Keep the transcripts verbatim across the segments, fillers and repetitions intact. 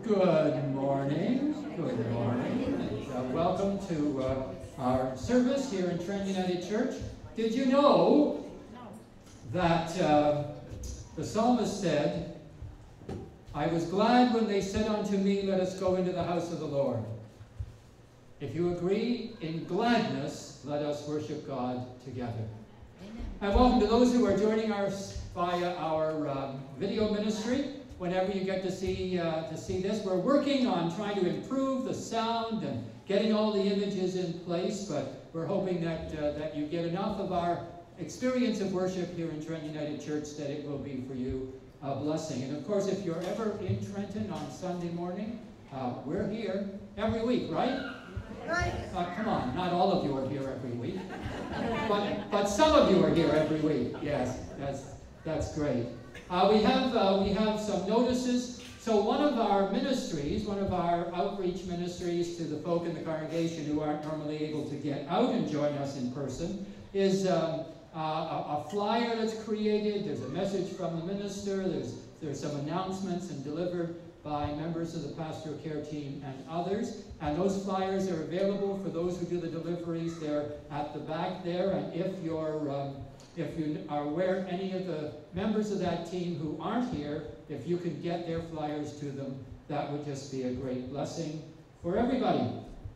Good morning. Good morning. Uh, welcome to uh, our service here in Trenton United Church. Did you know that uh, the psalmist said, I was glad when they said unto me, let us go into the house of the Lord. If you agree, in gladness, let us worship God together. Amen. And welcome to those who are joining us via our um, video ministry. Whenever you get to see uh, to see this, we're working on trying to improve the sound and getting all the images in place, but we're hoping that uh, that you get enough of our experience of worship here in Trenton United Church that it will be for you a blessing. And of course, if you're ever in Trenton on Sunday morning, uh, we're here every week, right? Right. Uh, come on, not all of you are here every week, but but some of you are here every week. Yes, that's that's great. Uh, we have uh, we have some notices. So one of our ministries, one of our outreach ministries to the folk in the congregation who aren't normally able to get out and join us in person, is um, uh, a, a flyer that's created. There's a message from the minister. There's there's some announcements and delivered by members of the pastoral care team and others. And those flyers are available for those who do the deliveries. They're at the back there. And if you're um, if you are aware any of the members of that team who aren't here, if you could get their flyers to them, that would just be a great blessing for everybody.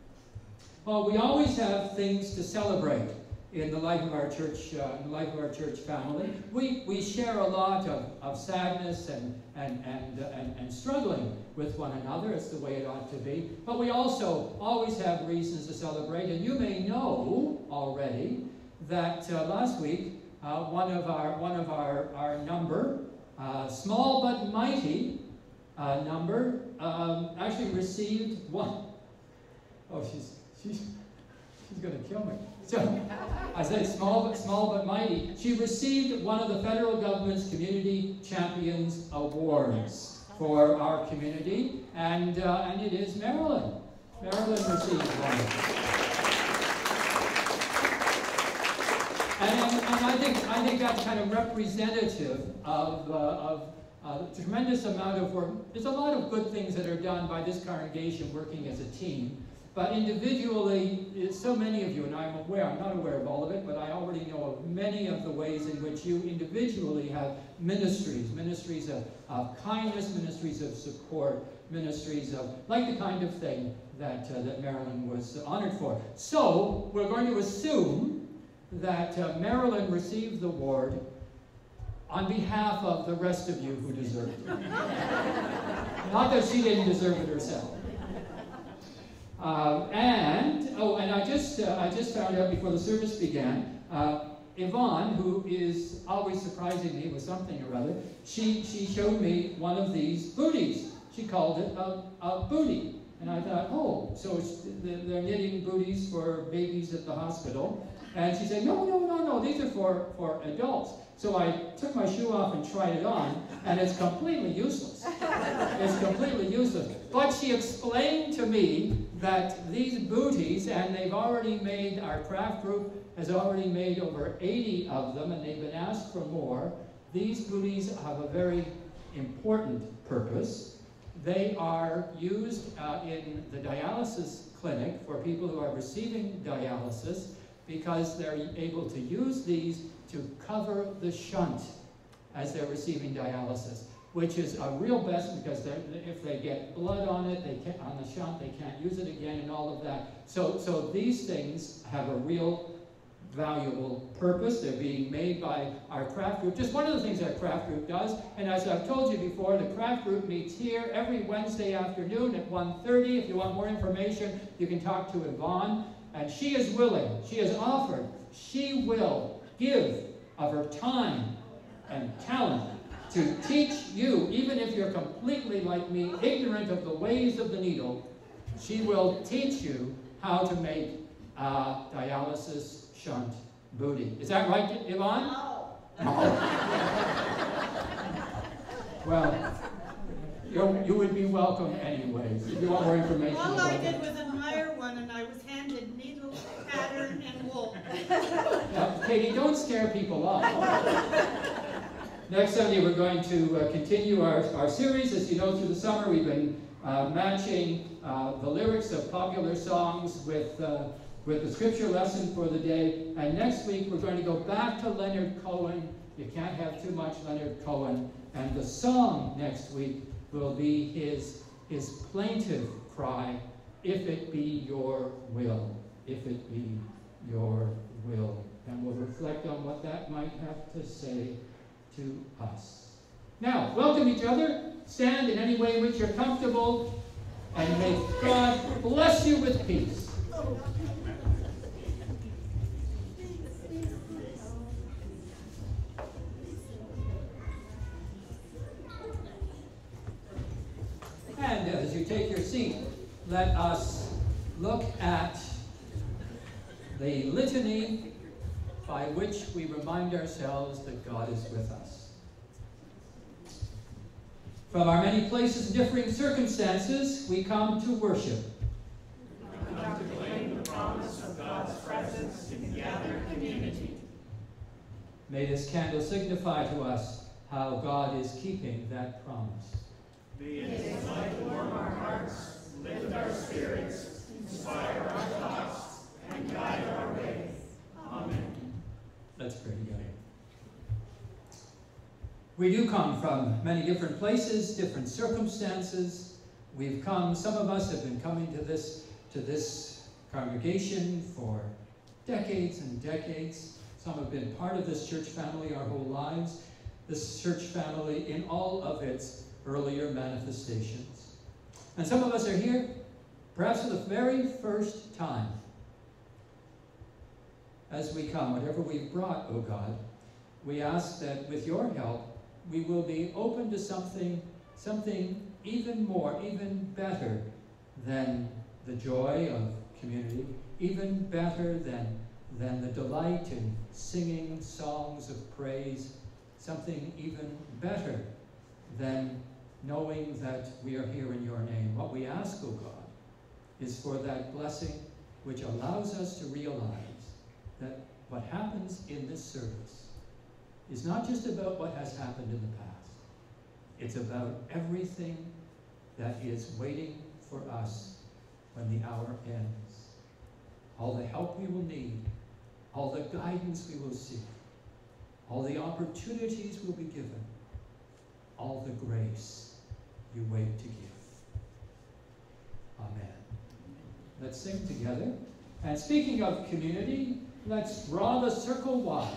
Well, we always have things to celebrate in the life of our church, uh, in the life of our church family. We we share a lot of, of sadness and and and, uh, and and struggling with one another. It's the way it ought to be. But we also always have reasons to celebrate. And you may know already that uh, last week uh, one of our one of our our number, uh, small but mighty uh, number, um, actually received one. Oh, she's she's she's going to kill me. So, I said small but small but mighty. She received one of the federal government's Community Champions Awards for our community, and uh, and it is Marilyn. Marilyn received one. And, and I think I think that's kind of representative of uh, of uh, the tremendous amount of work. There's a lot of good things that are done by this congregation working as a team. But individually, so many of you, and I'm aware, I'm not aware of all of it, but I already know of many of the ways in which you individually have ministries, ministries of, of kindness, ministries of support, ministries of, like the kind of thing that, uh, that Marilyn was honored for. So, we're going to assume that uh, Marilyn received the award on behalf of the rest of you who deserved it. Not that she didn't deserve it herself. Uh, and oh, and I just uh, I just found out before the service began, uh, Yvonne, who is always surprising me with something or other, she she showed me one of these booties. She called it a, a booty, and I thought, oh, so it's, they're knitting booties for babies at the hospital. And she said, no, no, no, no, these are for for adults. So I took my shoe off and tried it on, and it's completely useless. It's completely useless. But she explained to me that these booties, and they've already made, our craft group has already made over eighty of them, and they've been asked for more. These booties have a very important purpose. They are used uh, in the dialysis clinic for people who are receiving dialysis, because they're able to use these to cover the shunt as they're receiving dialysis, which is a real best, because if they get blood on it, they can't, on the shunt, they can't use it again, and all of that. So, so these things have a real valuable purpose. They're being made by our craft group. Just one of the things our craft group does, and as I've told you before, the craft group meets here every Wednesday afternoon at one thirty. If you want more information, you can talk to Yvonne. And she is willing, she has offered, she will give of her time and talent to teach you, even if you're completely like me, ignorant of the ways of the needle. She will teach you how to make a dialysis shunt booty. Is that right, Yvonne? No. Well, you're, you would be welcome anyways. If you want more information. All I did was admire one, and I was handed needle, pattern, and wool. Now, Katie, don't scare people off. Next Sunday, we're going to uh, continue our, our series. As you know, through the summer, we've been uh, matching uh, the lyrics of popular songs with, uh, with the scripture lesson for the day. And next week we're going to go back to Leonard Cohen. You can't have too much Leonard Cohen. And the song next week will be his, his plaintive cry, "If it be your will, if it be your will." And we'll reflect on what that might have to say to us. Now, welcome each other. Stand in any way in which you're comfortable, and may God bless you with peace. And as you take your seat, let us look at the litany by which we remind ourselves that God is with us. From our many places and differing circumstances, we come to worship. We come to claim the promise of God's presence in the gathered community. May this candle signify to us how God is keeping that promise. May its light warm our hearts, lift our spirits, inspire our thoughts, and guide our ways. Amen. Let's pray together. We do come from many different places, different circumstances. We've come, some of us have been coming to this, to this congregation for decades and decades. Some have been part of this church family our whole lives. This church family in all of its earlier manifestations. And some of us are here, perhaps for the very first time. As we come, whatever we've brought, O God, we ask that with your help, we will be open to something, something even more, even better than the joy of community, even better than, than the delight in singing songs of praise, something even better than knowing that we are here in your name. What we ask, O God, is for that blessing which allows us to realize that what happens in this service is not just about what has happened in the past. It's about everything that is waiting for us when the hour ends. All the help we will need, all the guidance we will seek, all the opportunities will be given, all the grace you wait to give. Amen. Let's sing together. And speaking of community, let's draw the circle wide.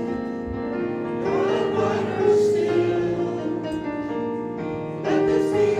Let this be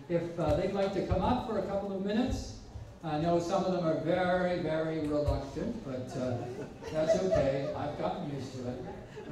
if uh, they'd like to come up for a couple of minutes. I know some of them are very, very reluctant, but uh, that's okay. I've gotten used to it.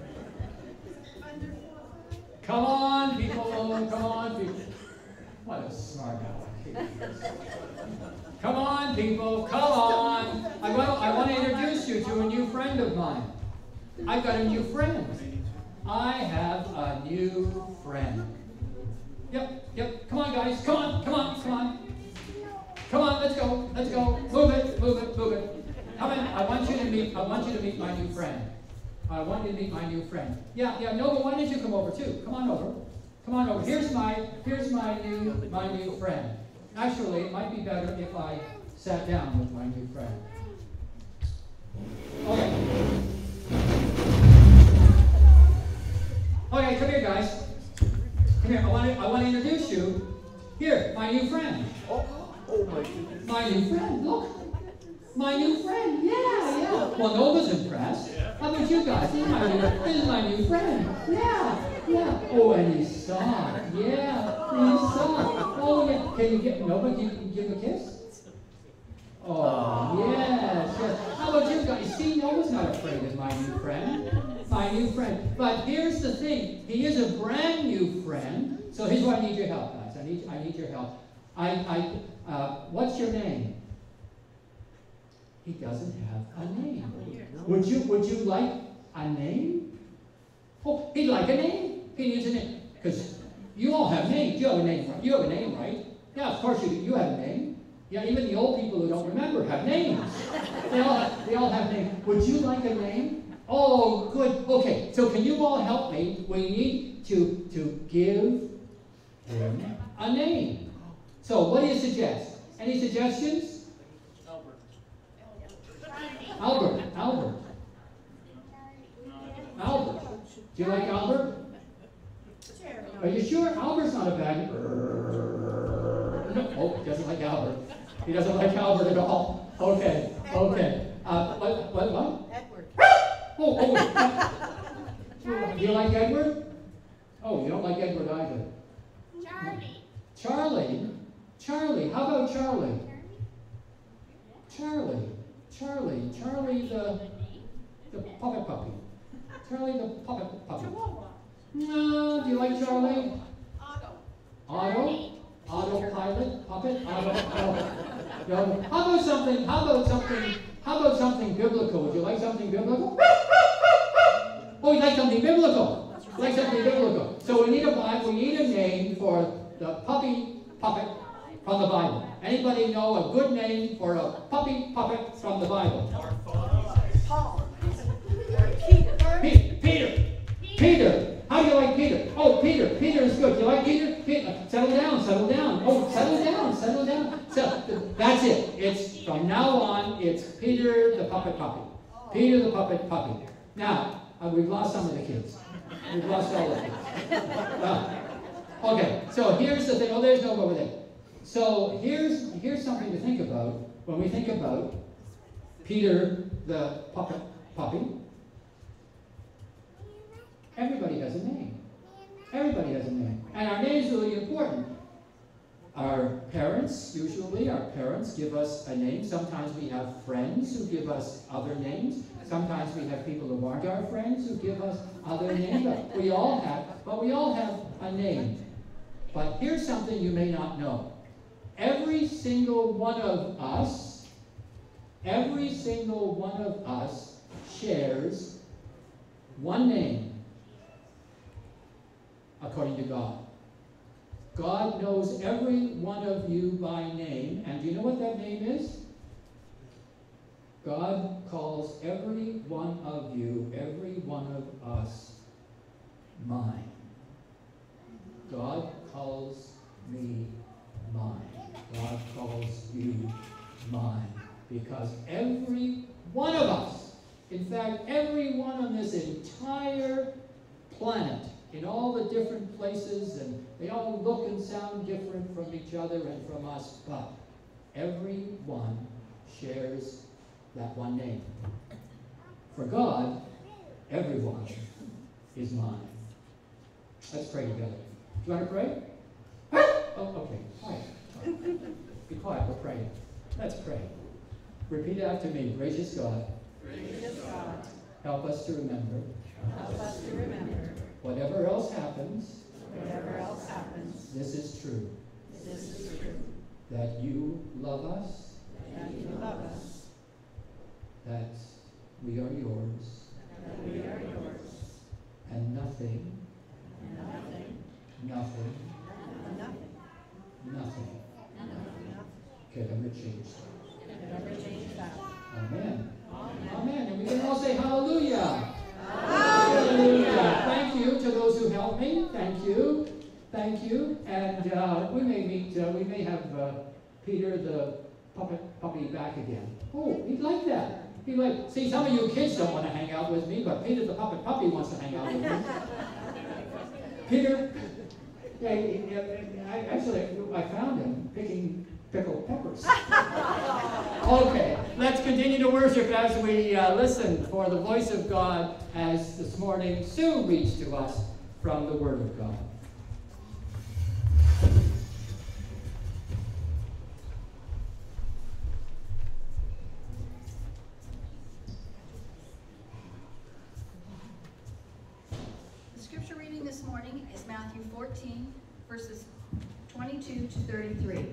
Come on, people. Come on, people. What a smart aleck. Come on, people. Come on. I want, I want to introduce you to a new friend of mine. I've got a new friend. I have a new friend. Yep, yep. Come on, guys. Come on, come on, come on. Come on, let's go. Let's go. Move it, move it, move it. Come in. I want you to meet. I want you to meet my new friend. I want you to meet my new friend. Yeah, yeah. Nova, why don't you come over too? Come on over. Come on over. Here's my. Here's my new. My new friend. Actually, it might be better if I sat down with my new friend. Okay. Okay, come here, guys. Come here. I want to. I want to introduce you. Here, my new friend. Oh, oh my goodness. My new friend. Look. My new friend. Yeah, yeah. Well, Nova's impressed. How about you guys? This is my new, this is my new friend. Yeah, yeah. Oh, and he's soft. Yeah, he's soft. Oh, yeah. Can you get Nova? Can you give a kiss? Oh, yes, yes. How about you guys? See, Nova's not afraid of my new friend. My new friend. But here's the thing. He is a brand new friend. So here's why I need your help, guys. I need, I need your help. I, I, uh, what's your name? He doesn't have a name. Would you, would you like a name? Oh, he'd like a name. He needs a name. Because you all have names. You have a name, right? You have a name, right? Yeah, of course you do. You have a name. Yeah, even the old people who don't remember have names. They all have, they all have names. Would you like a name? Oh, good. Okay, so can you all help me? We need to, to give him a name. So what do you suggest? Any suggestions? Albert. Albert. Albert. Do you like Albert? Are you sure? Albert's not a bad... No. Oh, he doesn't like Albert. He doesn't like Albert at all. Okay. Okay. Uh, what? What? What? Edward. Oh, oh. Do you like Edward? Oh, you don't like Edward either. Charlie. Charlie? Charlie. How about Charlie? Charlie. Charlie. Charlie the, the puppet puppy. Charlie the puppet puppy. No, do you like Charlie? Otto. Otto? Autopilot? Puppet? Auto? Auto. No. How about something, how about something, how about something biblical? Would you like something biblical? Oh, you like something biblical? You like something biblical. So we need a we need a name for the puppy puppet from the Bible. Anybody know a good name for a puppy puppet from the Bible? Paul. Peter. Peter. Peter. How do you like Peter? Oh, Peter. Peter is good. You like Peter? Peter. Settle down. Settle down. Oh, settle down. Settle down. So, that's it. It's from now on. It's Peter the puppet puppy. Peter the puppet puppy. Now uh, we've lost some of the kids. We've lost all the kids. Uh, okay. So here's the thing. Oh, there's no over there. So here's here's something to think about when we think about Peter the puppet puppy. Everybody has a name. Everybody has a name. And our name is really important. Our parents, usually our parents give us a name. Sometimes we have friends who give us other names. Sometimes we have people who aren't our friends who give us other names. But we all have, but we all have a name. But here's something you may not know. Every single one of us, every single one of us shares one name according to God. God knows every one of you by name, and do you know what that name is? God calls every one of you, every one of us, mine. God calls me mine. God calls you mine. Because every one of us, in fact, everyone on this entire planet, in all the different places, and they all look and sound different from each other and from us, but everyone shares that one name. For God, everyone is mine. Let's pray together. Do you want to pray? Oh, okay. Quiet. Be quiet. We're praying. Let's pray. Repeat after me. Gracious God, Gracious God, help us to remember. help us to remember, Whatever else happens, whatever else happens, this is true. this is true, That you love us, that you love us, that we are yours, that we are yours, and nothing, and nothing, nothing, nothing, nothing nothing can ever change that. can ever change that. Amen. Amen. Amen. And we can all say hallelujah. Hallelujah. Thank you to those who helped me. Thank you. Thank you. And uh, we may meet, uh, we may have uh, Peter the puppet puppy back again. Oh, he'd like that. He'd like, see, some of you kids don't want to hang out with me, but Peter the puppet puppy wants to hang out with me. Peter, yeah, he- he- I, actually, I found him picking pickled peppers. Okay, let's continue to worship as we uh, listen for the voice of God as this morning Sue reads to us from the Word of God. The scripture reading this morning is Matthew fourteen, verses twenty-two to thirty-three.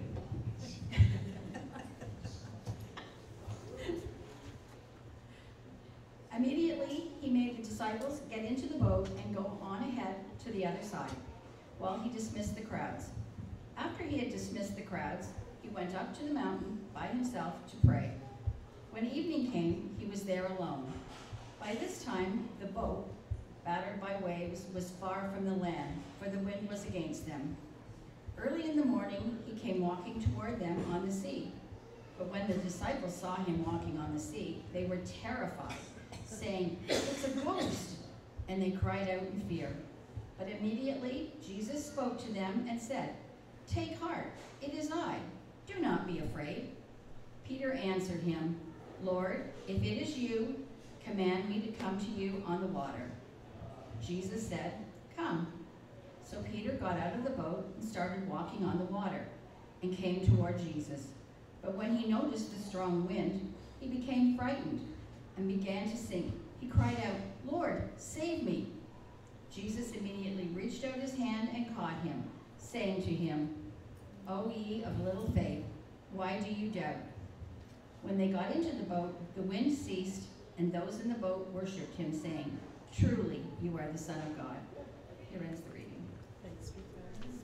Immediately, he made the disciples get into the boat and go on ahead to the other side, while he dismissed the crowds. After he had dismissed the crowds, he went up to the mountain by himself to pray. When evening came, he was there alone. By this time, the boat, battered by waves, was far from the land, for the wind was against them. Early in the morning, he came walking toward them on the sea. But when the disciples saw him walking on the sea, they were terrified, saying, "It's a ghost!" And they cried out in fear. But immediately Jesus spoke to them and said, "Take heart, it is I. Do not be afraid." Peter answered him, "Lord, if it is you, command me to come to you on the water." Jesus said, "Come." So Peter got out of the boat and started walking on the water and came toward Jesus. But when he noticed the strong wind, he became frightened and began to sink. He cried out, "Lord, save me." Jesus immediately reached out his hand and caught him, saying to him, "O ye of little faith, why do you doubt?" When they got into the boat, the wind ceased, and those in the boat worshipped him, saying, "Truly, you are the Son of God." Here ends the reading. Thanks be to God.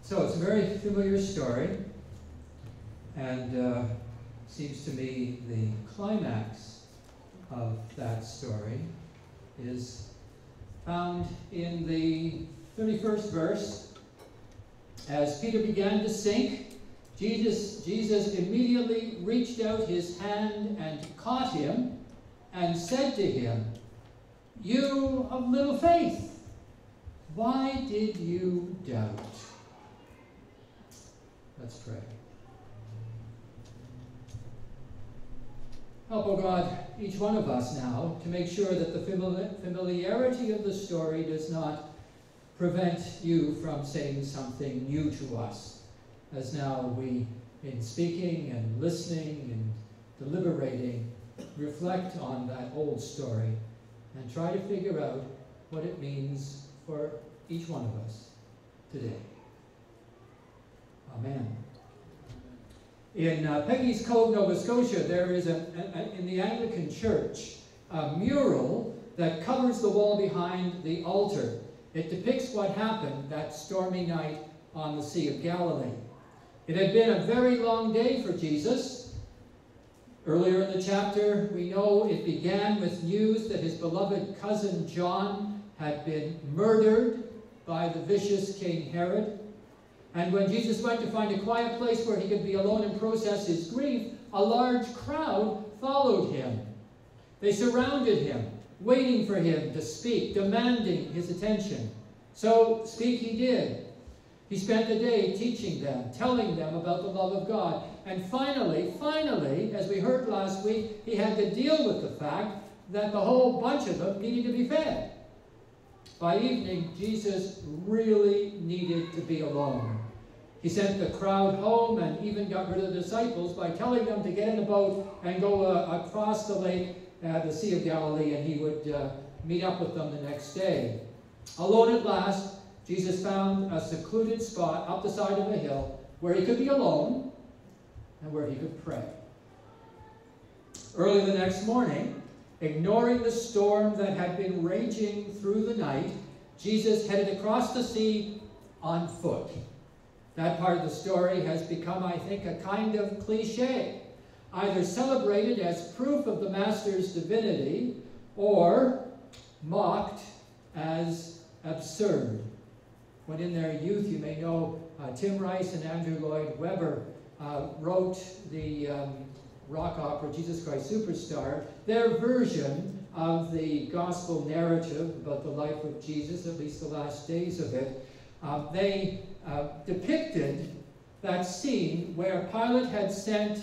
So it's a very familiar story, and uh, seems to me the climax of that story is found in the thirty-first verse. As Peter began to sink, Jesus, Jesus immediately reached out his hand and caught him and said to him, "You of little faith, why did you doubt?" Let's pray. Help, O God, each one of us now to make sure that the familiarity of the story does not prevent you from saying something new to us, as now we, in speaking and listening and deliberating, reflect on that old story and try to figure out what it means for each one of us today. Amen. In uh, Peggy's Cove, Nova Scotia, there is, a, a, a, in the Anglican Church, a mural that covers the wall behind the altar. It depicts what happened that stormy night on the Sea of Galilee. It had been a very long day for Jesus. Earlier in the chapter, we know it began with news that his beloved cousin John had been murdered by the vicious King Herod. And when Jesus went to find a quiet place where he could be alone and process his grief, a large crowd followed him. They surrounded him, waiting for him to speak, demanding his attention. So speak he did. He spent the day teaching them, telling them about the love of God. And finally, finally, as we heard last week, he had to deal with the fact that the whole bunch of them needed to be fed. By evening, Jesus really needed to be alone. He sent the crowd home and even got rid of the disciples by telling them to get in a boat and go uh, across the lake, uh, the Sea of Galilee, and he would uh, meet up with them the next day. Alone at last, Jesus found a secluded spot up the side of a hill where he could be alone and where he could pray. Early the next morning, ignoring the storm that had been raging through the night, Jesus headed across the sea on foot. That part of the story has become, I think, a kind of cliche, either celebrated as proof of the Master's divinity or mocked as absurd. When in their youth, you may know, uh, Tim Rice and Andrew Lloyd Webber uh, wrote the um, rock opera Jesus Christ Superstar. Their version of the gospel narrative about the life of Jesus, at least the last days of it, uh, they uh, depicted that scene where Pilate had sent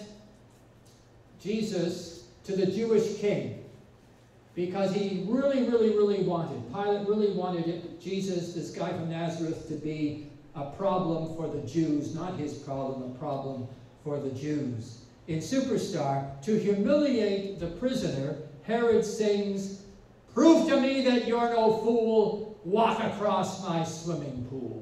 Jesus to the Jewish king because he really, really, really wanted, Pilate really wanted it, Jesus, this guy from Nazareth, to be a problem for the Jews, not his problem, a problem for the Jews. In Superstar, to humiliate the prisoner, Herod sings, "Prove to me that you're no fool, walk across my swimming pool."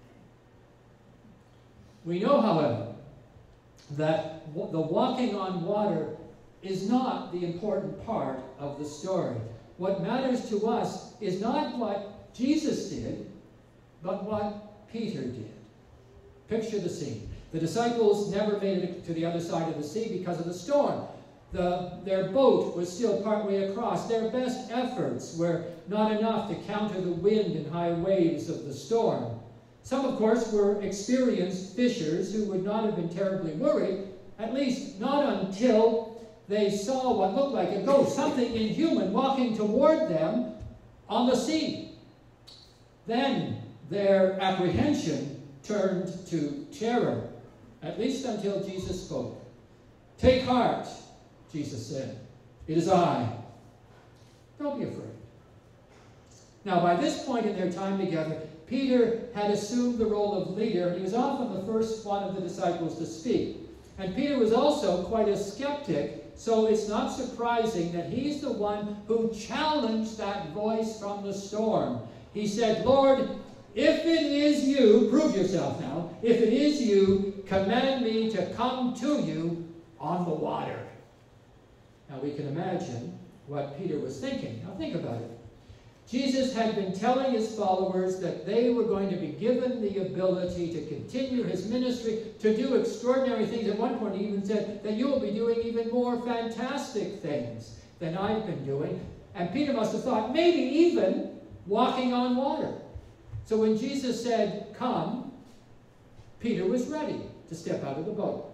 We know, however, that the walking on water is not the important part of the story. What matters to us is not what Jesus did, but what Peter did. Picture the scene. The disciples never made it to the other side of the sea because of the storm. The, their boat was still partway across. Their best efforts were not enough to counter the wind and high waves of the storm. Some, of course, were experienced fishers who would not have been terribly worried, at least not until they saw what looked like a ghost, something inhuman walking toward them on the sea. Then their apprehension turned to terror, at least until Jesus spoke. "Take heart," Jesus said. "It is I. Don't be afraid." Now, by this point in their time together, Peter had assumed the role of leader, and he was often the first one of the disciples to speak. And Peter was also quite a skeptic, so it's not surprising that he's the one who challenged that voice from the storm. He said, "Lord, if it is you," prove yourself now, "if it is you, command me to come to you on the water." Now we can imagine what Peter was thinking. Now think about it. Jesus had been telling his followers that they were going to be given the ability to continue his ministry, to do extraordinary things. At one point he even said that you will be doing even more fantastic things than I've been doing. And Peter must have thought, maybe even walking on water. So when Jesus said, come, Peter was ready to step out of the boat.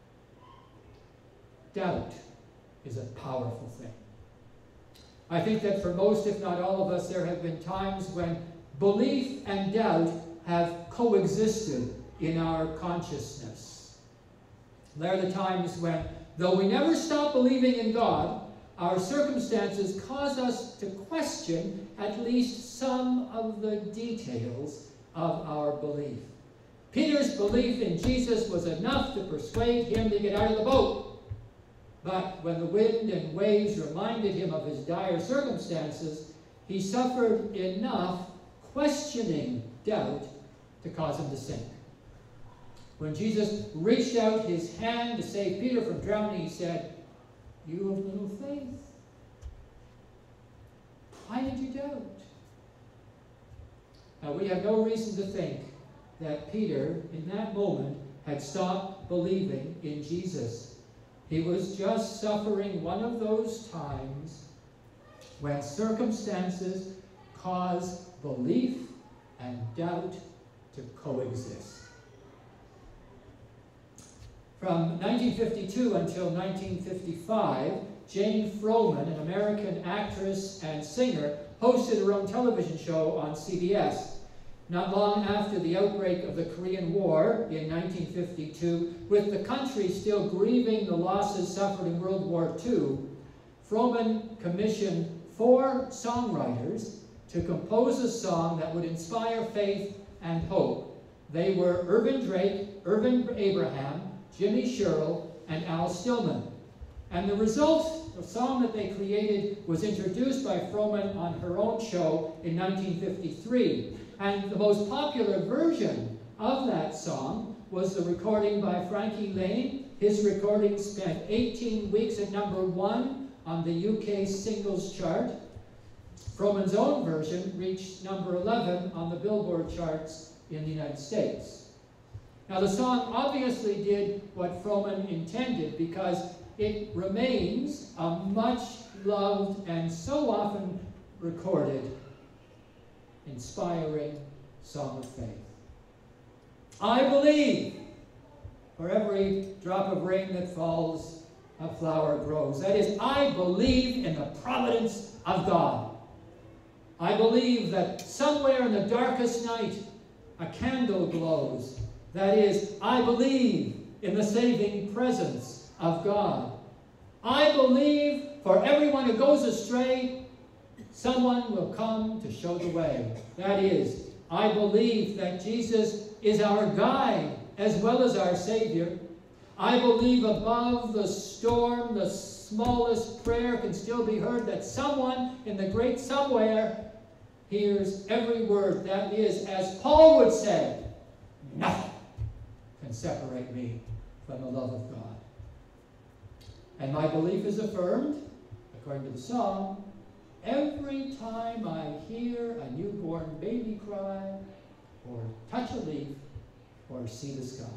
Doubt is a powerful thing. I think that for most, if not all of us, there have been times when belief and doubt have coexisted in our consciousness. There are the times when, though we never stop believing in God, our circumstances cause us to question at least some of the details of our belief. Peter's belief in Jesus was enough to persuade him to get out of the boat. But when the wind and waves reminded him of his dire circumstances, he suffered enough questioning doubt to cause him to sink. When Jesus reached out his hand to save Peter from drowning, he said, "You have little faith. Why did you doubt?" Now, we have no reason to think that Peter, in that moment, had stopped believing in Jesus. He was just suffering one of those times when circumstances cause belief and doubt to coexist. From nineteen fifty-two until nineteen fifty-five, Jane Froman, an American actress and singer, hosted her own television show on C B S. Not long after the outbreak of the Korean War in nineteen fifty-two, with the country still grieving the losses suffered in World War Two, Froman commissioned four songwriters to compose a song that would inspire faith and hope. They were Irvin Drake, Irvin Abraham, Jimmy Sherrill, and Al Stillman. And the result, the song that they created, was introduced by Froman on her own show in nineteen fifty-three. And the most popular version of that song was the recording by Frankie Lane. His recording spent eighteen weeks at number one on the U K singles chart. Froman's own version reached number eleven on the Billboard charts in the United States. Now, the song obviously did what Froman intended, because it remains a much loved and so often recorded inspiring song of faith. I believe. For every drop of rain that falls, a flower grows. That is, I believe in the providence of God. I believe that somewhere in the darkest night, a candle glows. That is, I believe in the saving presence of God. I believe for everyone who goes astray, someone will come to show the way. That is, I believe that Jesus is our guide as well as our Savior. I believe above the storm, the smallest prayer can still be heard, that someone in the great somewhere hears every word. That is, as Paul would say, nothing can separate me from the love of God. And my belief is affirmed, according to the song, every time I hear a newborn baby cry, or touch a leaf, or see the sky.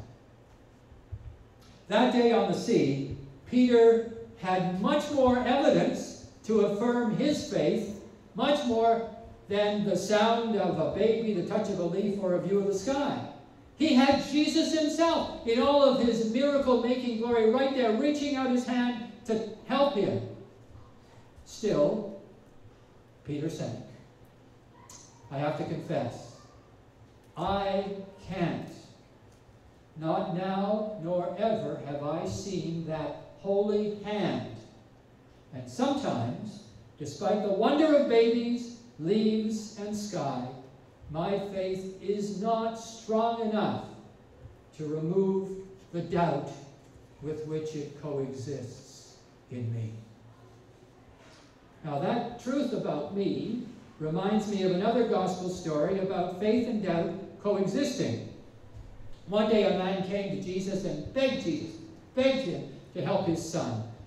That day on the sea, Peter had much more evidence to affirm his faith, much more than the sound of a baby, the touch of a leaf, or a view of the sky. He had Jesus himself in all of his miracle-making glory right there, reaching out his hand to help him. Still, Peter sank. I have to confess, I can't. Not now, nor ever have I seen that holy hand. And sometimes, despite the wonder of babies, leaves, and sky, my faith is not strong enough to remove the doubt with which it coexists in me. Now, that truth about me reminds me of another gospel story about faith and doubt coexisting. One day a man came to Jesus and begged Jesus, begged him to help his son.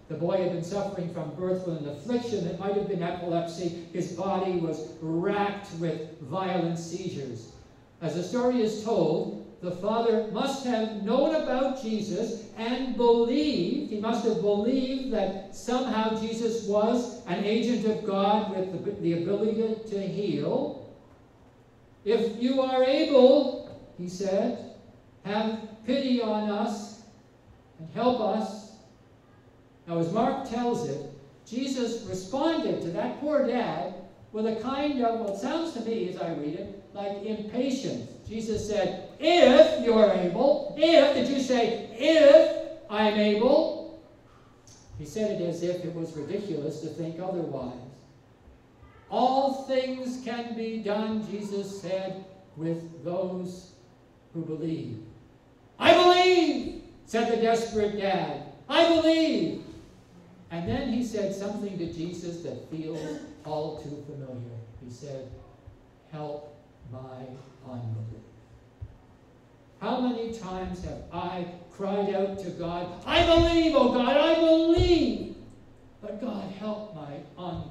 The boy had been suffering from birth with an affliction that might have been epilepsy. His body was racked with violent seizures. As the story is told, the father must have known about Jesus and believed, he must have believed that somehow Jesus was an agent of God with the, the ability to heal. If you are able, he said, have pity on us and help us. Now, as Mark tells it, Jesus responded to that poor dad with a kind of, well, it sounds to me as I read it, like impatience. Jesus said, if you're able, if, did you say, if I'm able? He said it as if it was ridiculous to think otherwise. All things can be done, Jesus said, with those who believe. I believe, said the desperate dad. I believe. And then he said something to Jesus that feels all too familiar. He said, help my unbelief. How many times have I cried out to God, I believe, oh God, I believe. But God, help my unbelief.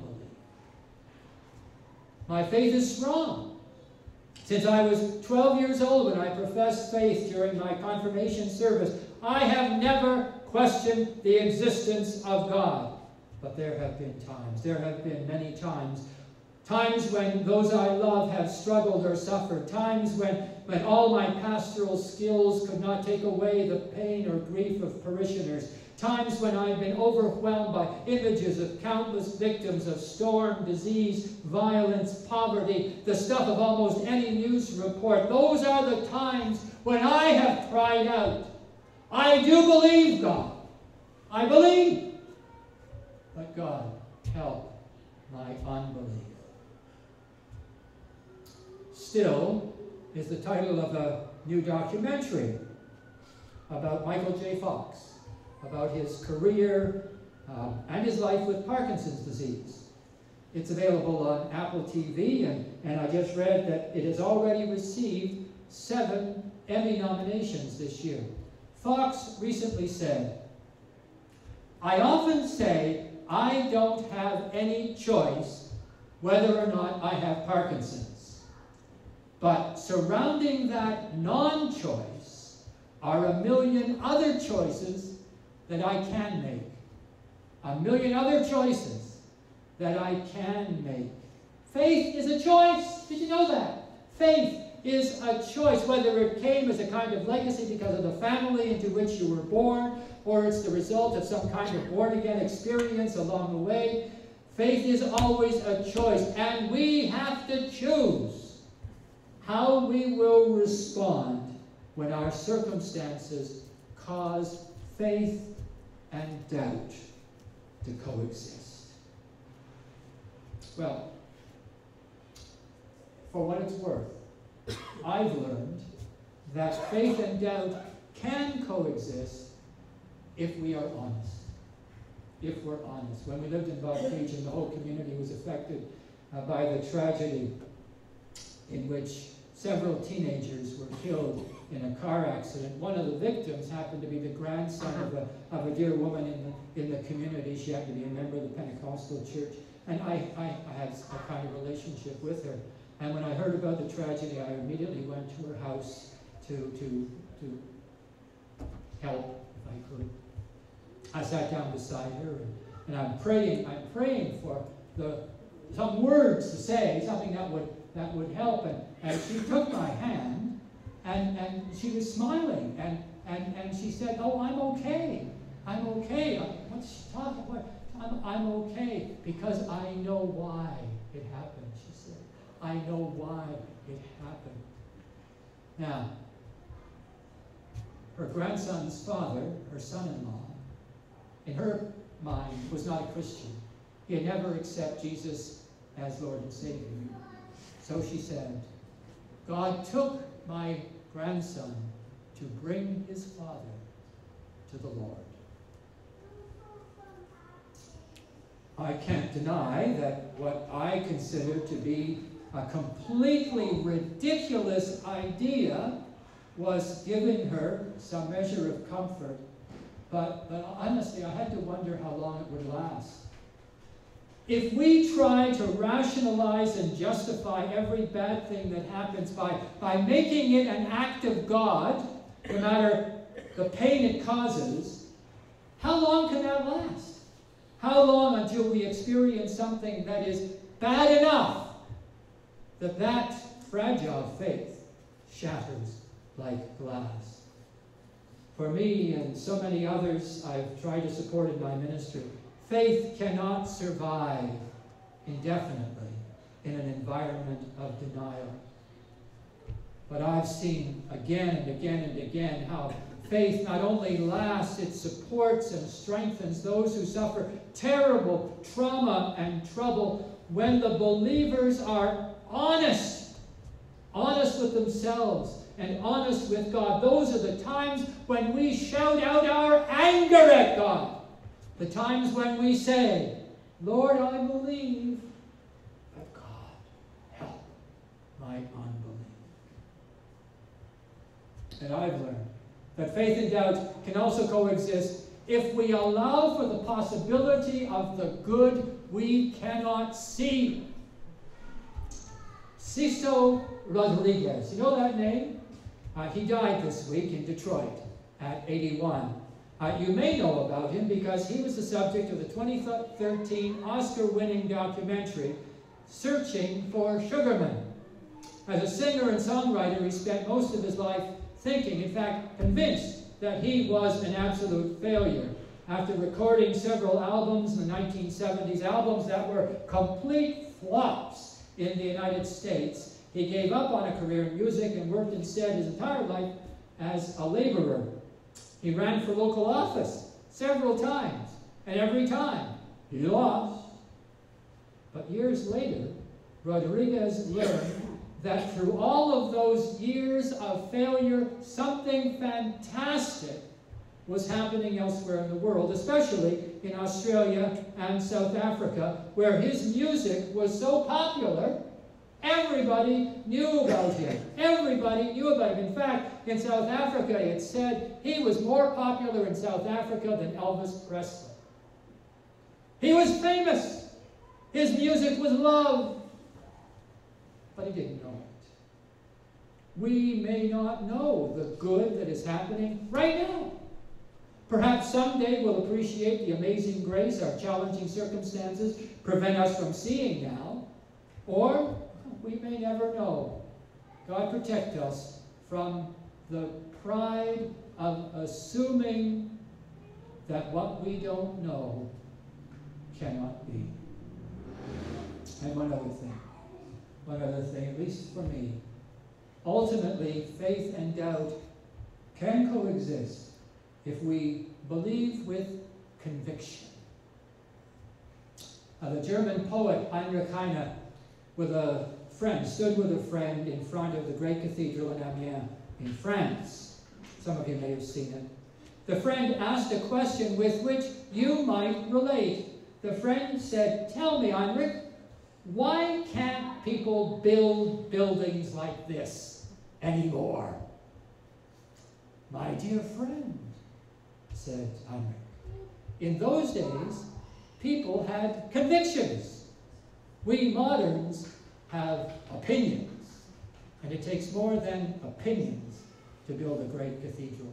My faith is strong. Since I was twelve years old when I professed faith during my confirmation service, I have never questioned the existence of God. But there have been times, there have been many times, times when those I love have struggled or suffered, times when, when all my pastoral skills could not take away the pain or grief of parishioners, times when I've been overwhelmed by images of countless victims of storm, disease, violence, poverty, the stuff of almost any news report. Those are the times when I have cried out, I do believe, God. I believe. But God, help my unbelief. Still is the title of a new documentary about Michael J. Fox, about his career um, and his life with Parkinson's disease. It's available on Apple T V, and, and I just read that it has already received seven Emmy nominations this year. Fox recently said, I often say I don't have any choice whether or not I have Parkinson's. But surrounding that non-choice are a million other choices that I can make. A million other choices that I can make. Faith is a choice. Did you know that? Faith is a choice, whether it came as a kind of legacy because of the family into which you were born, or it's the result of some kind of born-again experience along the way. Faith is always a choice, and we have to choose how we will respond when our circumstances cause faith and doubt to coexist. Well, for what it's worth, I've learned that faith and doubt can coexist if we are honest. If we're honest. When we lived in Baucage and the whole community was affected uh, by the tragedy in which several teenagers were killed in a car accident. One of the victims happened to be the grandson of a, of a dear woman in the, in the community. She happened to be a member of the Pentecostal church. And I, I, I had a kind of relationship with her. And when I heard about the tragedy, I immediately went to her house to, to, to help, if I could. I sat down beside her, and, and I'm praying, I'm praying for the, some words to say, something that would, that would help. And, and she took my hand, and, and she was smiling, and, and, and she said, oh, I'm okay. I'm okay. What's she talking about? I'm, I'm okay because I know why it happened, she said. I know why it happened. Now, her grandson's father, her son-in-law, in her mind, was not a Christian. He had never accepted Jesus as Lord and Savior. So she said, God took my grandson to bring his father to the Lord. I can't deny that what I consider to be a completely ridiculous idea was giving her some measure of comfort. but, but honestly, I had to wonder how long it would last. If we try to rationalize and justify every bad thing that happens by, by making it an act of God, no matter the pain it causes, how long can that last? How long until we experience something that is bad enough that that fragile faith shatters like glass? For me and so many others I've tried to support in my ministry, faith cannot survive indefinitely in an environment of denial. But I've seen again and again and again how faith not only lasts, it supports and strengthens those who suffer terrible trauma and trouble when the believers are honest, honest with themselves and honest with God. Those are the times when we shout out our anger at God. The times when we say, Lord, I believe, but God, help my unbelief. And I've learned that faith and doubt can also coexist if we allow for the possibility of the good we cannot see. Cito Rodriguez, you know that name? Uh, he died this week in Detroit at eighty-one. Uh, you may know about him because he was the subject of the twenty thirteen Oscar-winning documentary, Searching for Sugarman. As a singer and songwriter, he spent most of his life thinking, in fact, convinced that he was an absolute failure. After recording several albums in the nineteen seventies, albums that were complete flops in the United States, he gave up on a career in music and worked instead his entire life as a laborer. He ran for local office several times, and every time he lost. But years later, Rodriguez learned that through all of those years of failure, something fantastic was happening elsewhere in the world, especially in Australia and South Africa, where his music was so popular, everybody knew about him. Everybody knew about him. In fact, in South Africa, it said he was more popular in South Africa than Elvis Presley. He was famous. His music was loved. But he didn't know it. We may not know the good that is happening right now. Perhaps someday we'll appreciate the amazing grace our challenging circumstances prevent us from seeing now. Or we may never know. God protect us from the pride of assuming that what we don't know cannot be. And one other thing. One other thing, at least for me. Ultimately, faith and doubt can coexist if we believe with conviction. Uh, the German poet Heinrich Heine, with a friend, stood with a friend in front of the great cathedral in Amiens in France. Some of you may have seen it. The friend asked a question with which you might relate. The friend said, "Tell me, Heinrich, why can't people build buildings like this anymore?" "My dear friend," said Heinrich, "in those days, people had convictions. We moderns have opinions, and it takes more than opinions to build a great cathedral."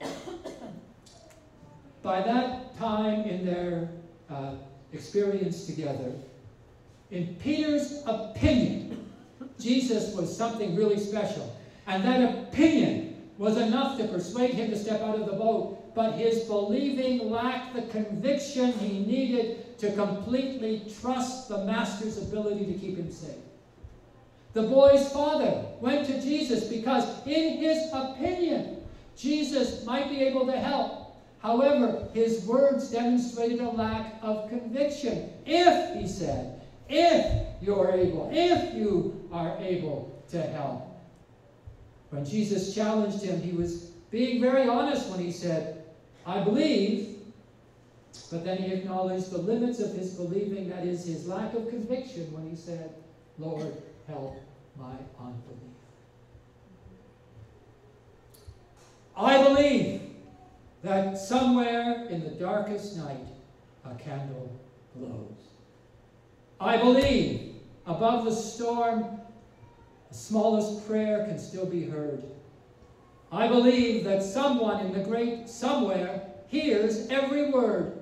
By that time in their uh, experience together, in Peter's opinion, Jesus was something really special. And that opinion was enough to persuade him to step out of the boat. But his believing lacked the conviction he needed to completely trust the Master's ability to keep him safe. The boy's father went to Jesus because, in his opinion, Jesus might be able to help. However, his words demonstrated a lack of conviction. If, he said, if you're able, if you are able to help. When Jesus challenged him, he was being very honest when he said, "I believe," but then he acknowledged the limits of his believing, that is, his lack of conviction, when he said, "Lord, help my unbelief." I believe. that somewhere in the darkest night a candle glows. I believe above the storm the smallest prayer can still be heard. I believe that someone in the great somewhere hears every word.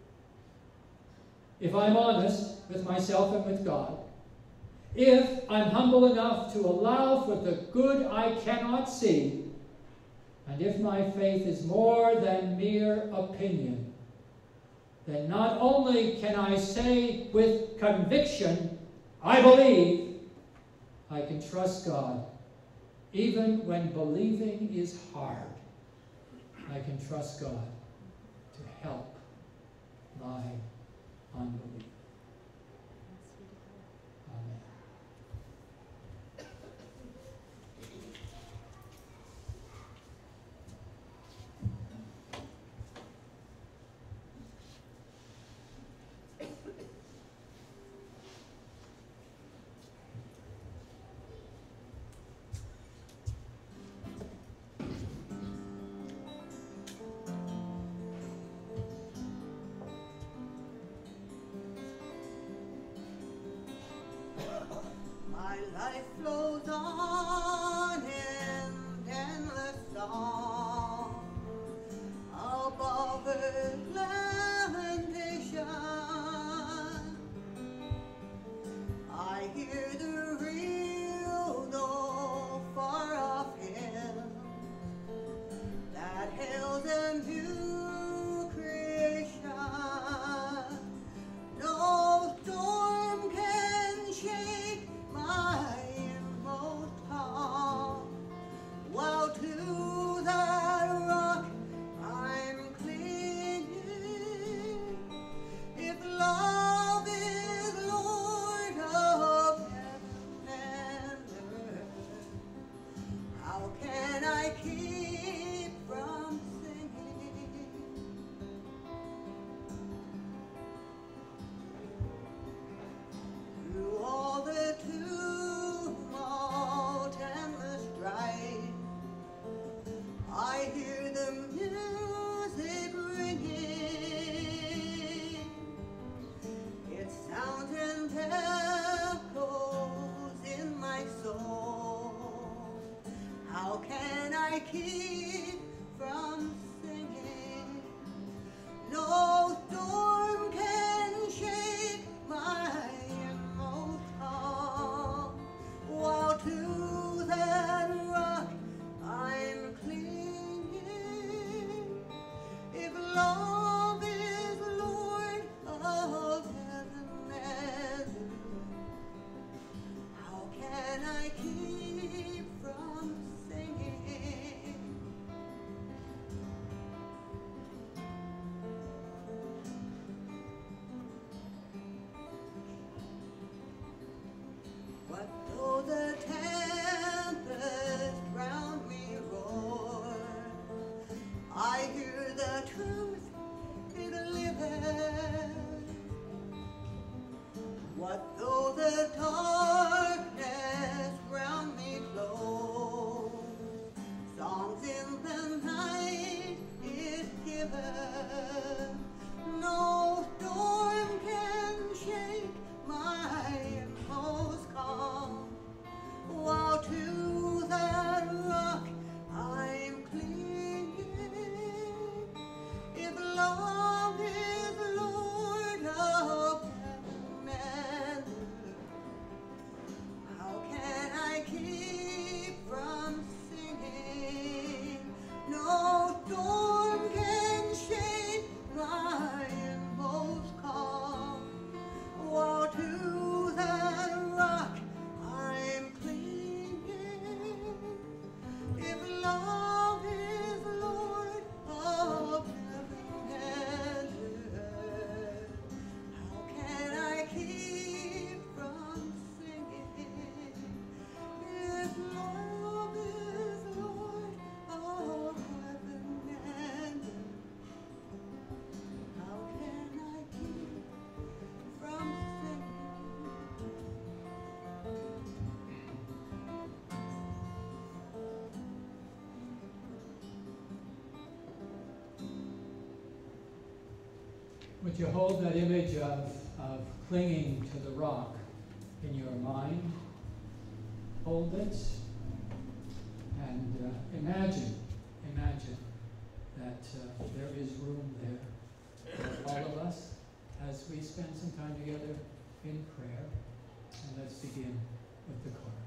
If I'm honest with myself and with God, if I'm humble enough to allow for the good I cannot see, and if my faith is more than mere opinion, then not only can I say with conviction, I believe, I can trust God. Even when believing is hard, I can trust God to help my unbelief. Amen. My life flows on in endless song above earth's lamentation. I hear the real no far off hymn that hails a new creation. No storm can shake my inmost heart, while to the Would you hold that image of, of clinging to the rock in your mind? Hold it and uh, imagine, imagine that uh, there is room there for all of us as we spend some time together in prayer. And let's begin with the chorus.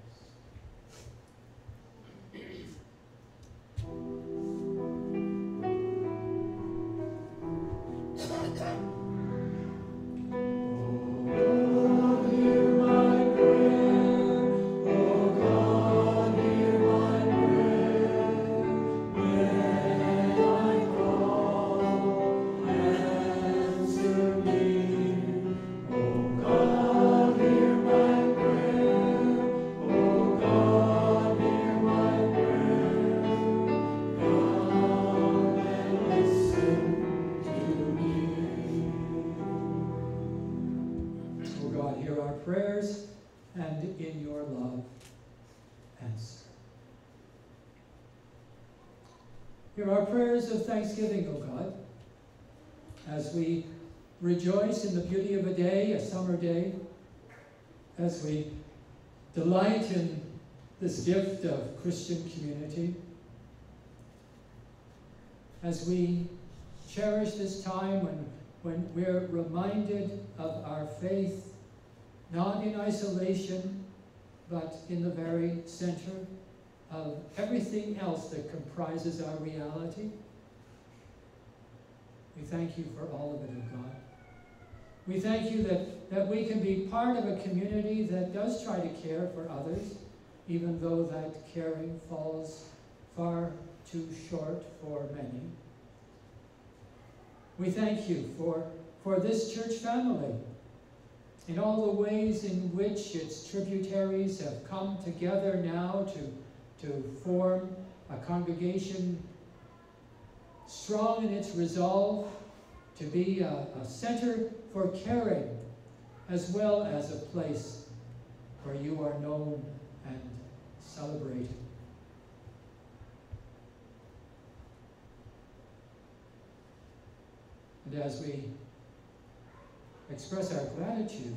Hear our prayers of thanksgiving, O God, as we rejoice in the beauty of a day, a summer day, as we delight in this gift of Christian community, as we cherish this time when, when we're reminded of our faith, not in isolation, but in the very center of everything else that comprises our reality. We thank you for all of it, O God. We thank you that, that we can be part of a community that does try to care for others, even though that caring falls far too short for many. We thank you for, for this church family, in all the ways in which its tributaries have come together now to to form a congregation strong in its resolve to be a, a center for caring, as well as a place where you are known and celebrated. And as we express our gratitude,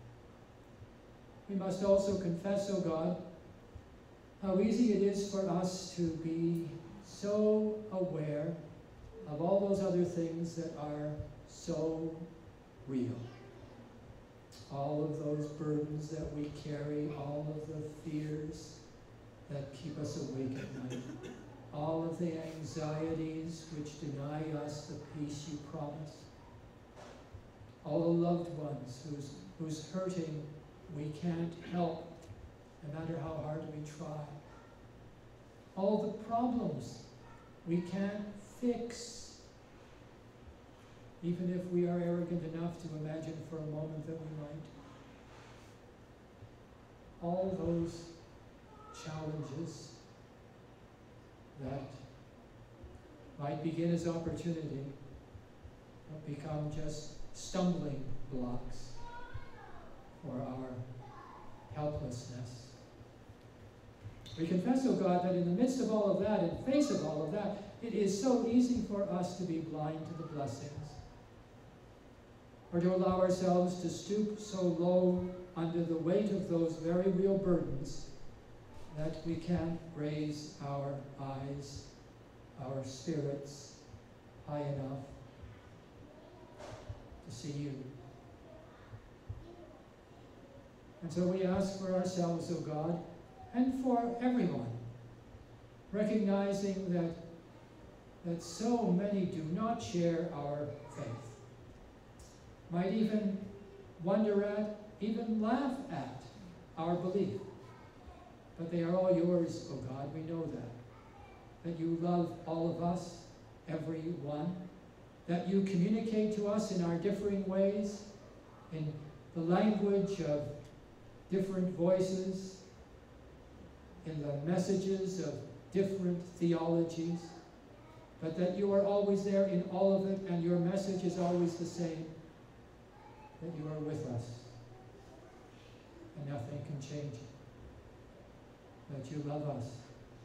we must also confess, O God, how easy it is for us to be so aware of all those other things that are so real. All of those burdens that we carry, all of the fears that keep us awake at night, all of the anxieties which deny us the peace you promise, all the loved ones whose, whose hurting we can't help no matter how hard we try. All the problems we can't fix, even if we are arrogant enough to imagine for a moment that we might. All those challenges that might begin as opportunity but become just stumbling blocks for our helplessness. We confess, O God, that in the midst of all of that, in face of all of that, it is so easy for us to be blind to the blessings, or to allow ourselves to stoop so low under the weight of those very real burdens that we can't raise our eyes, our spirits high enough to see you. And so we ask for ourselves, O God, and for everyone, recognizing that, that so many do not share our faith, might even wonder at, even laugh at our belief. But they are all yours, O God, we know that. That you love all of us, every one, that you communicate to us in our differing ways, in the language of different voices, in the messages of different theologies, but that you are always there in all of it, and your message is always the same, that you are with us, and nothing can change it, that you love us,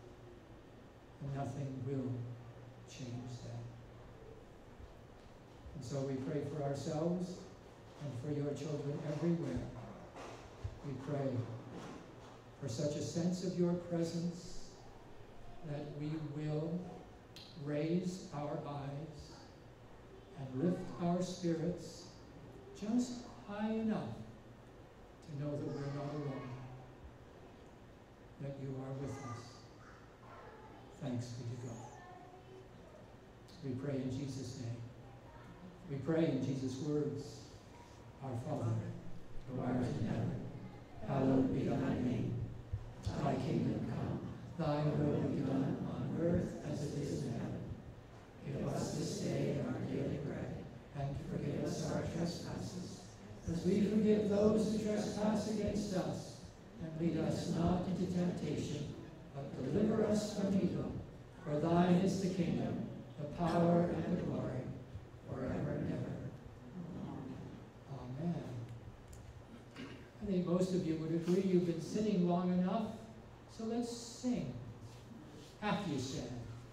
and nothing will change that. And so we pray for ourselves and for your children everywhere. We pray for such a sense of your presence that we will raise our eyes and lift our spirits just high enough to know that we're not alone, that you are with us. Thanks be to God. We pray in Jesus' name. We pray in Jesus' words. Our Father, who art in heaven, hallowed be thy name. Thy kingdom come, thy will be done on earth as it is in heaven. Give us this day our daily bread, and forgive us our trespasses, as we forgive those who trespass against us. And lead us not into temptation, but deliver us from evil. For thine is the kingdom, the power, and the glory, forever and ever. Amen. I think most of you would agree you've been sitting long enough, so let's sing after you stand.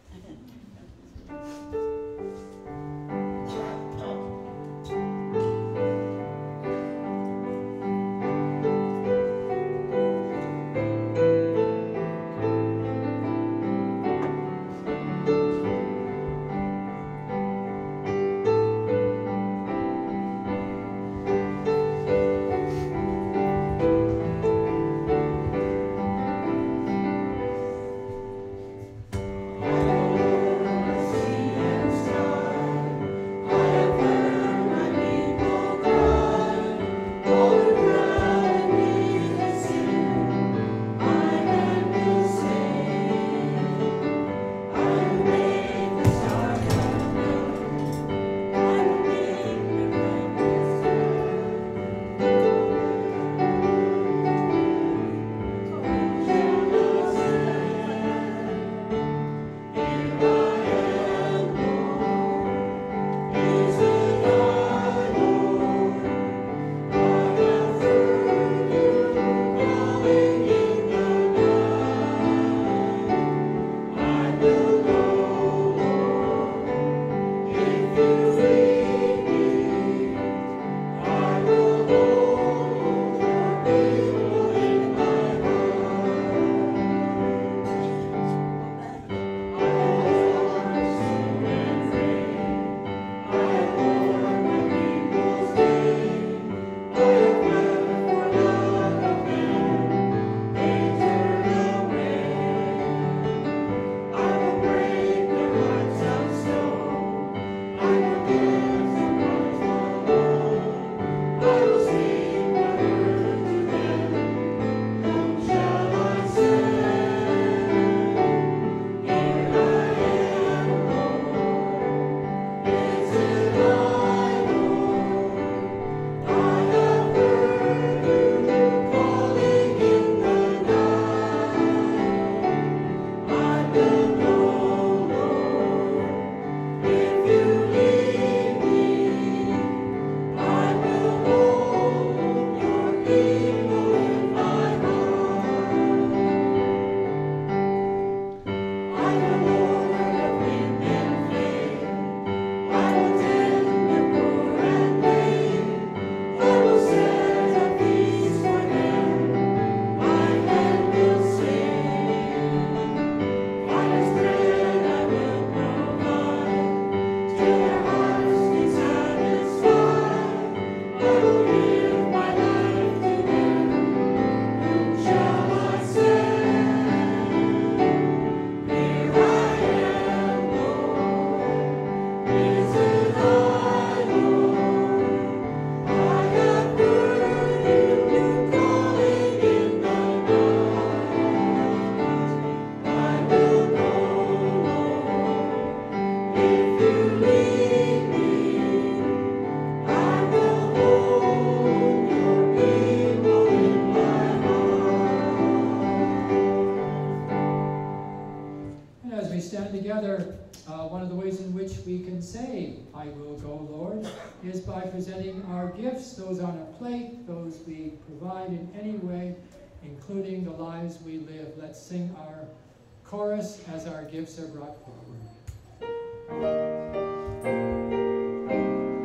together, uh, one of the ways in which we can say, I will go, Lord, is by presenting our gifts, those on a plate, those we provide in any way, including the lives we live. Let's sing our chorus as our gifts are brought forward.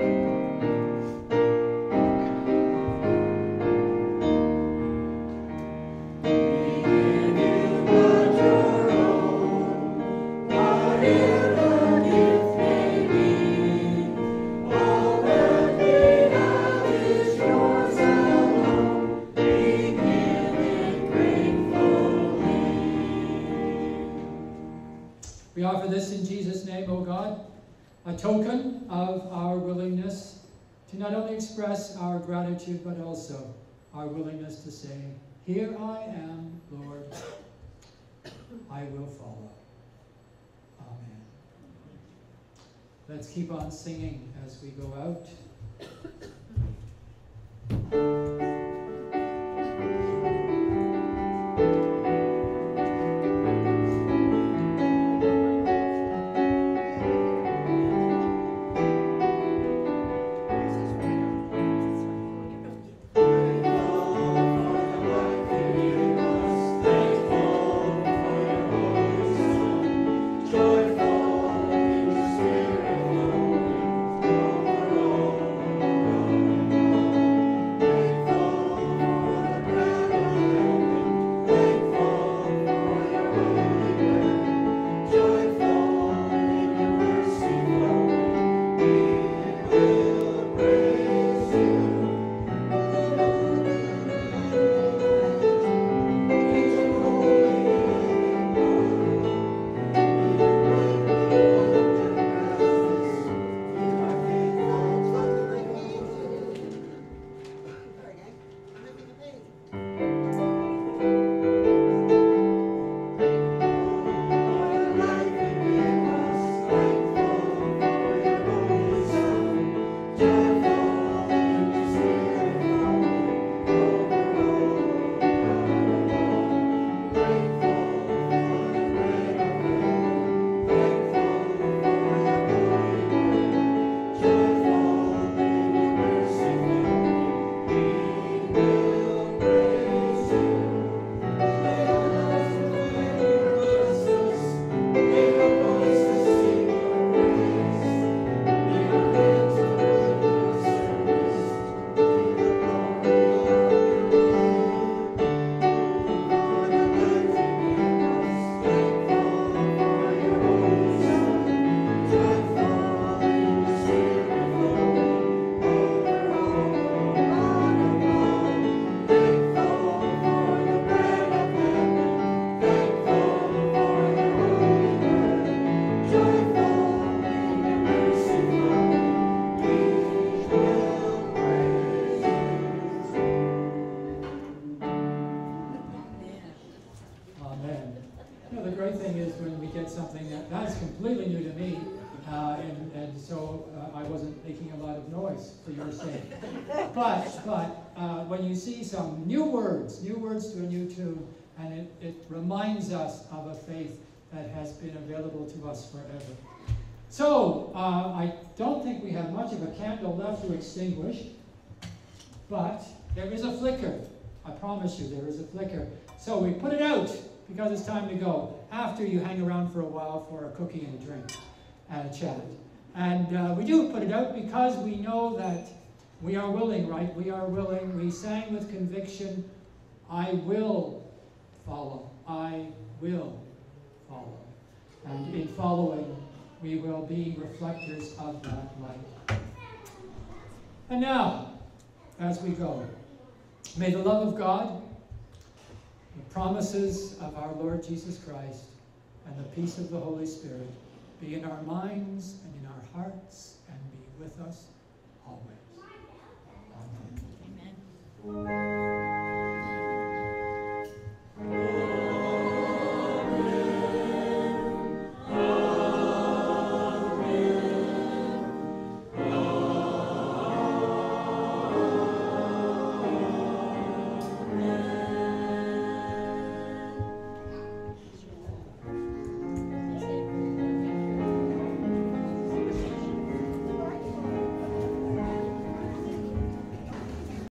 offer this in Jesus' name, O God, a token of our willingness to not only express our gratitude, but also our willingness to say, here I am, Lord, I will follow. Amen. Let's keep on singing as we go out. Something that that's completely new to me, uh, and, and so uh, I wasn't making a lot of noise for your sake. But, but uh, when you see some new words, new words to a new tune, and it, it reminds us of a faith that has been available to us forever. So, uh, I don't think we have much of a candle left to extinguish, but there is a flicker. I promise you, there is a flicker. So we put it out, because it's time to go, after you hang around for a while for a cookie and a drink and a chat. And uh, we do put it out because we know that we are willing, right? We are willing. We sang with conviction, I will follow. I will follow. And in following, we will be reflectors of that light. And now, as we go, may the love of God, the promises of our Lord Jesus Christ, and the peace of the Holy Spirit be in our minds and in our hearts and be with us always.